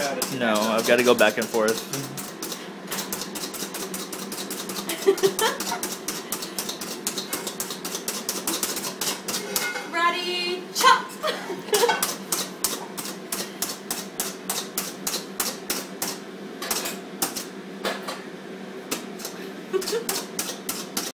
about it. No, I've got to go back and forth.